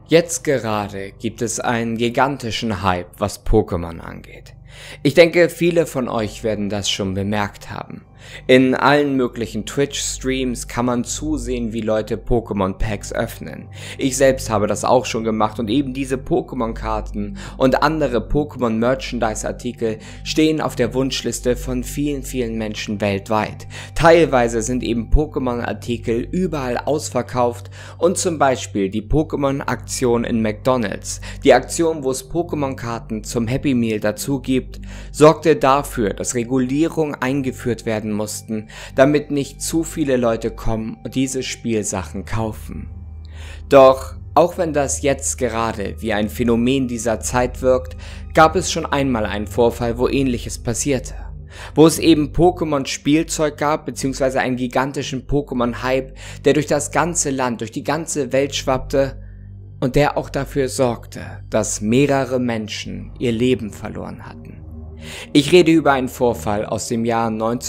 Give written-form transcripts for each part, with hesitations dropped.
Jetzt gerade gibt es einen gigantischen Hype, was Pokémon angeht. Ich denke, viele von euch werden das schon bemerkt haben. In allen möglichen Twitch-Streams kann man zusehen, wie Leute Pokémon-Packs öffnen. Ich selbst habe das auch schon gemacht und eben diese Pokémon-Karten und andere Pokémon-Merchandise-Artikel stehen auf der Wunschliste von vielen Menschen weltweit. Teilweise sind eben Pokémon-Artikel überall ausverkauft und zum Beispiel die Pokémon-Aktion in McDonald's, die Aktion, wo es Pokémon-Karten zum Happy Meal dazu gibt, sorgte dafür, dass Regulierungen eingeführt werden mussten, damit nicht zu viele Leute kommen und diese Spielsachen kaufen. Doch auch wenn das jetzt gerade wie ein Phänomen dieser Zeit wirkt, gab es schon einmal einen Vorfall, wo Ähnliches passierte. Wo es eben Pokémon-Spielzeug gab, beziehungsweise einen gigantischen Pokémon-Hype, der durch das ganze Land, durch die ganze Welt schwappte und der auch dafür sorgte, dass mehrere Menschen ihr Leben verloren hatten. Ich rede über einen Vorfall aus dem Jahr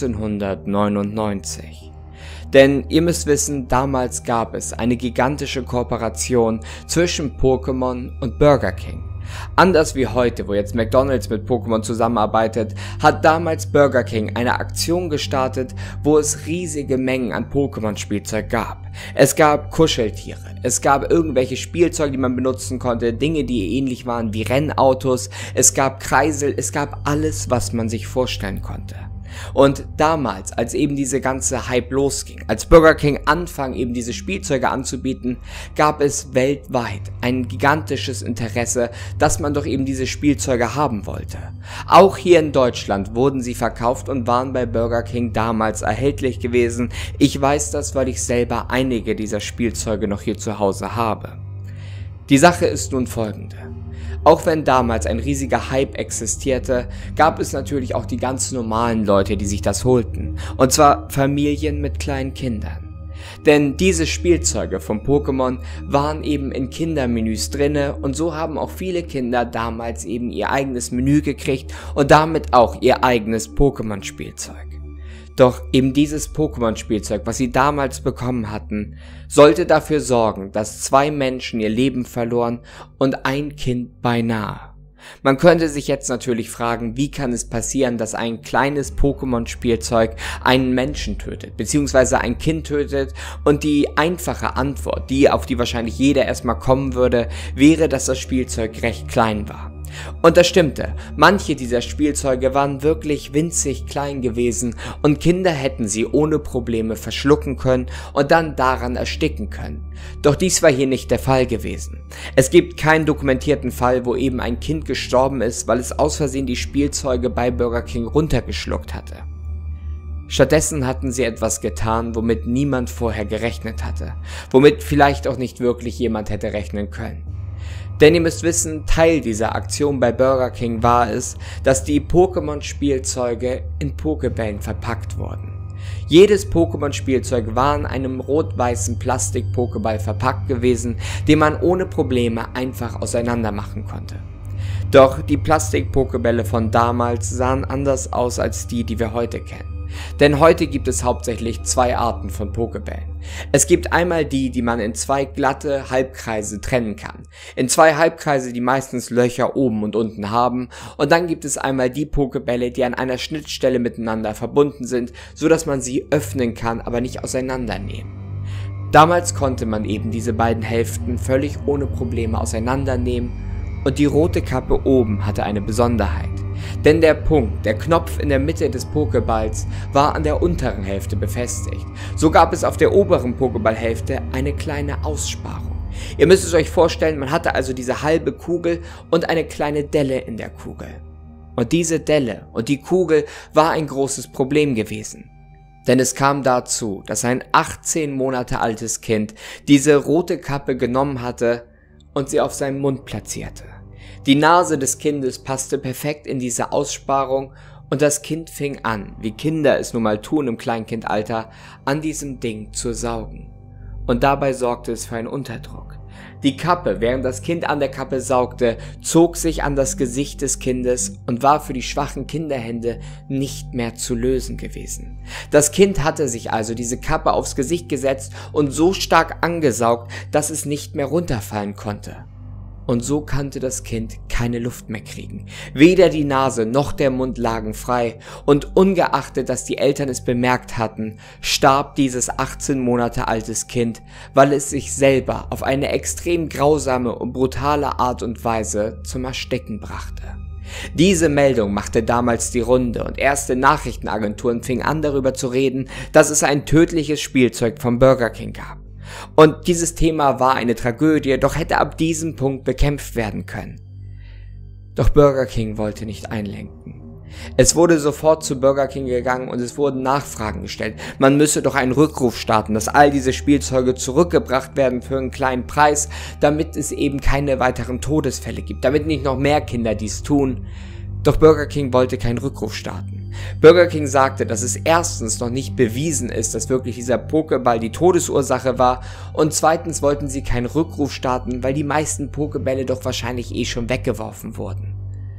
1999. Denn ihr müsst wissen, damals gab es eine gigantische Kooperation zwischen Pokémon und Burger King. Anders wie heute, wo jetzt McDonald's mit Pokémon zusammenarbeitet, hat damals Burger King eine Aktion gestartet, wo es riesige Mengen an Pokémon-Spielzeug gab. Es gab Kuscheltiere, es gab irgendwelche Spielzeuge, die man benutzen konnte, Dinge, die ähnlich waren wie Rennautos, es gab Kreisel, es gab alles, was man sich vorstellen konnte. Und damals, als eben diese ganze Hype losging, als Burger King anfing eben diese Spielzeuge anzubieten, gab es weltweit ein gigantisches Interesse, dass man doch eben diese Spielzeuge haben wollte. Auch hier in Deutschland wurden sie verkauft und waren bei Burger King damals erhältlich gewesen. Ich weiß das, weil ich selber einige dieser Spielzeuge noch hier zu Hause habe. Die Sache ist nun folgende. Auch wenn damals ein riesiger Hype existierte, gab es natürlich auch die ganz normalen Leute, die sich das holten. Und zwar Familien mit kleinen Kindern. Denn diese Spielzeuge von Pokémon waren eben in Kindermenüs drinne und so haben auch viele Kinder damals eben ihr eigenes Menü gekriegt und damit auch ihr eigenes Pokémon-Spielzeug. Doch eben dieses Pokémon-Spielzeug, was sie damals bekommen hatten, sollte dafür sorgen, dass 2 Menschen ihr Leben verloren und ein Kind beinahe. Man könnte sich jetzt natürlich fragen, wie kann es passieren, dass ein kleines Pokémon-Spielzeug einen Menschen tötet, beziehungsweise ein Kind tötet, und die einfache Antwort, auf die wahrscheinlich jeder erstmal kommen würde, wäre, dass das Spielzeug recht klein war. Und das stimmte, manche dieser Spielzeuge waren wirklich winzig klein gewesen und Kinder hätten sie ohne Probleme verschlucken können und dann daran ersticken können. Doch dies war hier nicht der Fall gewesen. Es gibt keinen dokumentierten Fall, wo eben ein Kind gestorben ist, weil es aus Versehen die Spielzeuge bei Burger King runtergeschluckt hatte. Stattdessen hatten sie etwas getan, womit niemand vorher gerechnet hatte, womit vielleicht auch nicht wirklich jemand hätte rechnen können. Denn ihr müsst wissen, Teil dieser Aktion bei Burger King war es, dass die Pokémon-Spielzeuge in Pokébällen verpackt wurden. Jedes Pokémon-Spielzeug war in einem rot-weißen Plastik-Pokéball verpackt gewesen, den man ohne Probleme einfach auseinander machen konnte. Doch die Plastik-Pokébälle von damals sahen anders aus als die wir heute kennen. Denn heute gibt es hauptsächlich 2 Arten von Pokébällen. Es gibt einmal die man in 2 glatte Halbkreise trennen kann. In 2 Halbkreise, die meistens Löcher oben und unten haben. Und dann gibt es einmal die Pokébälle, die an einer Schnittstelle miteinander verbunden sind, so dass man sie öffnen kann, aber nicht auseinandernehmen. Damals konnte man eben diese beiden Hälften völlig ohne Probleme auseinandernehmen. Und die rote Kappe oben hatte eine Besonderheit. Denn der Knopf in der Mitte des Pokéballs war an der unteren Hälfte befestigt. So gab es auf der oberen Pokéballhälfte eine kleine Aussparung. Ihr müsst es euch vorstellen, man hatte also diese halbe Kugel und eine kleine Delle in der Kugel. Und diese Delle und die Kugel war ein großes Problem gewesen. Denn es kam dazu, dass ein 18 Monate altes Kind diese rote Kappe genommen hatte und sie auf seinen Mund platzierte. Die Nase des Kindes passte perfekt in diese Aussparung und das Kind fing an, wie Kinder es nun mal tun im Kleinkindalter, an diesem Ding zu saugen. Und dabei sorgte es für einen Unterdruck. Die Kappe, während das Kind an der Kappe saugte, zog sich an das Gesicht des Kindes und war für die schwachen Kinderhände nicht mehr zu lösen gewesen. Das Kind hatte sich also diese Kappe aufs Gesicht gesetzt und so stark angesaugt, dass es nicht mehr runterfallen konnte. Und so konnte das Kind keine Luft mehr kriegen. Weder die Nase noch der Mund lagen frei und ungeachtet, dass die Eltern es bemerkt hatten, starb dieses 18 Monate altes Kind, weil es sich selber auf eine extrem grausame und brutale Art und Weise zum Ersticken brachte. Diese Meldung machte damals die Runde und erste Nachrichtenagenturen fingen an darüber zu reden, dass es ein tödliches Spielzeug vom Burger King gab. Und dieses Thema war eine Tragödie, doch hätte ab diesem Punkt bekämpft werden können. Doch Burger King wollte nicht einlenken. Es wurde sofort zu Burger King gegangen und es wurden Nachfragen gestellt. Man müsse doch einen Rückruf starten, dass all diese Spielzeuge zurückgebracht werden für einen kleinen Preis, damit es eben keine weiteren Todesfälle gibt, damit nicht noch mehr Kinder dies tun. Doch Burger King wollte keinen Rückruf starten. Burger King sagte, dass es erstens noch nicht bewiesen ist, dass wirklich dieser Pokéball die Todesursache war und zweitens wollten sie keinen Rückruf starten, weil die meisten Pokébälle doch wahrscheinlich schon weggeworfen wurden.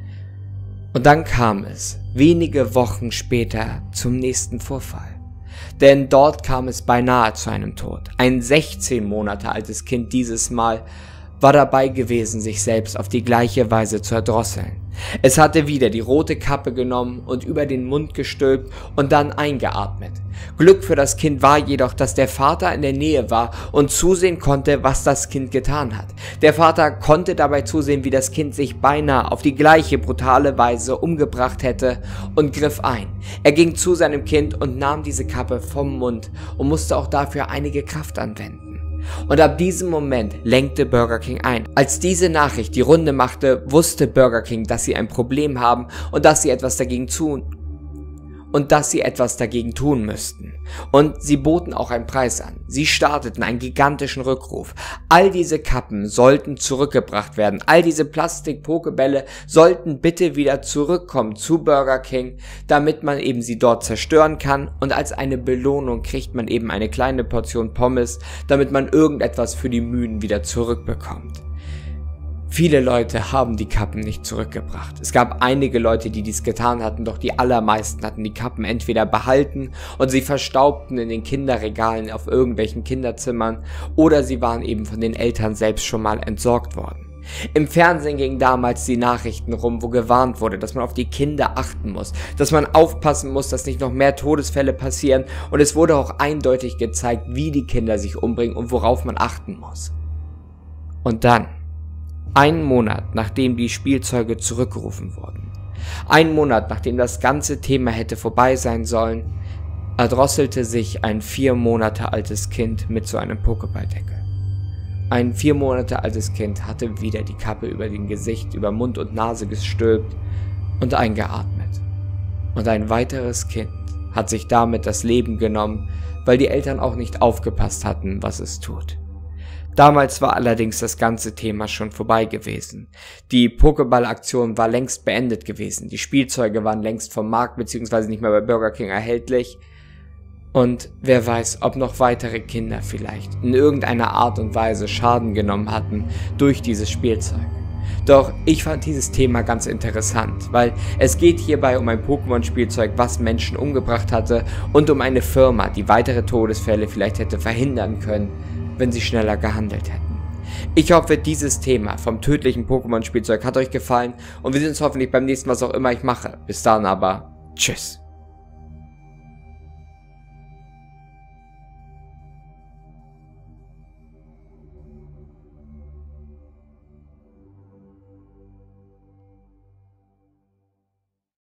Und dann kam es, wenige Wochen später, zum nächsten Vorfall. Denn dort kam es beinahe zu einem Tod. Ein 16 Monate altes Kind dieses Mal war dabei gewesen, sich selbst auf die gleiche Weise zu erdrosseln. Es hatte wieder die rote Kappe genommen und über den Mund gestülpt und dann eingeatmet. Glück für das Kind war jedoch, dass der Vater in der Nähe war und zusehen konnte, was das Kind getan hat. Der Vater konnte dabei zusehen, wie das Kind sich beinahe auf die gleiche brutale Weise umgebracht hätte und griff ein. Er ging zu seinem Kind und nahm diese Kappe vom Mund und musste auch dafür einige Kraft anwenden. Und ab diesem Moment lenkte Burger King ein. Als diese Nachricht die Runde machte, wusste Burger King, dass sie ein Problem haben und dass sie etwas dagegen tun müssten. Und sie boten auch einen Preis an. Sie starteten einen gigantischen Rückruf. All diese Kappen sollten zurückgebracht werden. All diese Plastik-Pokebälle sollten bitte wieder zurückkommen zu Burger King, damit man eben sie dort zerstören kann. Und als eine Belohnung kriegt man eben eine kleine Portion Pommes, damit man irgendetwas für die Mühen wieder zurückbekommt. Viele Leute haben die Kappen nicht zurückgebracht. Es gab einige Leute, die dies getan hatten, doch die allermeisten hatten die Kappen entweder behalten und sie verstaubten in den Kinderregalen auf irgendwelchen Kinderzimmern oder sie waren eben von den Eltern selbst schon mal entsorgt worden. Im Fernsehen gingen damals die Nachrichten rum, wo gewarnt wurde, dass man auf die Kinder achten muss, dass man aufpassen muss, dass nicht noch mehr Todesfälle passieren und es wurde auch eindeutig gezeigt, wie die Kinder sich umbringen und worauf man achten muss. Und dann, einen Monat nachdem die Spielzeuge zurückgerufen wurden, einen Monat nachdem das ganze Thema hätte vorbei sein sollen, erdrosselte sich ein 4 Monate altes Kind mit so einem Pokéballdeckel. Ein 4 Monate altes Kind hatte wieder die Kappe über dem Gesicht, über Mund und Nase gestülpt und eingeatmet. Und ein weiteres Kind hat sich damit das Leben genommen, weil die Eltern auch nicht aufgepasst hatten, was es tut. Damals war allerdings das ganze Thema schon vorbei gewesen. Die Pokéball-Aktion war längst beendet gewesen. Die Spielzeuge waren längst vom Markt bzw. nicht mehr bei Burger King erhältlich. Und wer weiß, ob noch weitere Kinder vielleicht in irgendeiner Art und Weise Schaden genommen hatten durch dieses Spielzeug. Doch ich fand dieses Thema ganz interessant, weil es geht hierbei um ein Pokémon-Spielzeug, was Menschen umgebracht hatte und um eine Firma, die weitere Todesfälle vielleicht hätte verhindern können, wenn sie schneller gehandelt hätten. Ich hoffe, dieses Thema vom tödlichen Pokémon-Spielzeug hat euch gefallen und wir sehen uns hoffentlich beim nächsten Mal, was auch immer ich mache. Bis dann aber, tschüss.